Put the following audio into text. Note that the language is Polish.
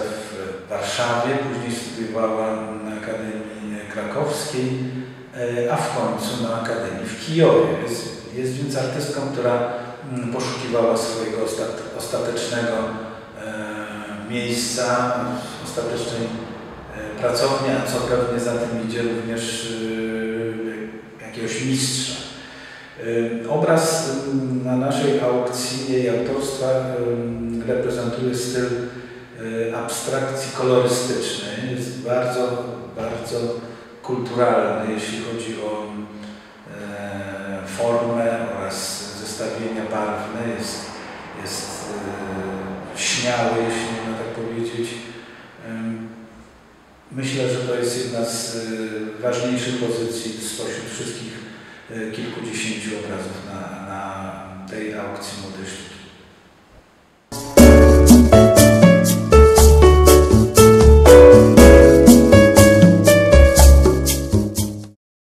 w Warszawie, później studiowała na Akademii Krakowskiej, a w końcu na Akademii w Kijowie. Jest więc artystką, która poszukiwała swojego ostatecznego miejsca, ostatecznej pracowni, a co pewnie za tym idzie również jakiegoś mistrza. Obraz na naszej aukcji jej autorstwa reprezentuje styl abstrakcji kolorystycznej. Jest bardzo, bardzo kulturalny, jeśli chodzi o formę oraz zestawienia barwne. Jest śmiały, jeśli można tak powiedzieć. Myślę, że to jest jedna z ważniejszych pozycji spośród wszystkich kilkudziesięciu obrazów na tej aukcji młodej sztuki.